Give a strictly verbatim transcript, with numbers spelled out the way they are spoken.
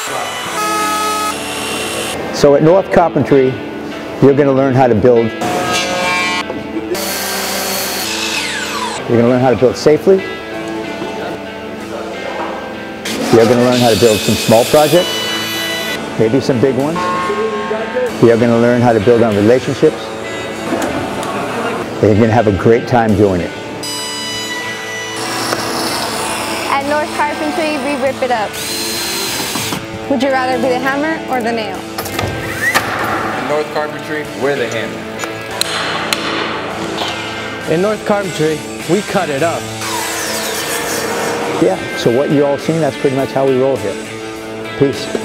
So at North Carpentry, you're going to learn how to build. You're going to learn how to build safely. You're going to learn how to build some small projects, maybe some big ones. You're going to learn how to build on relationships. And you're going to have a great time doing it. At North Carpentry, we rip it up. Would you rather be the hammer or the nail? In North Carpentry, we're the hammer. In North Carpentry, we cut it up. Yeah, so what you all seen, that's pretty much how we roll here. Peace.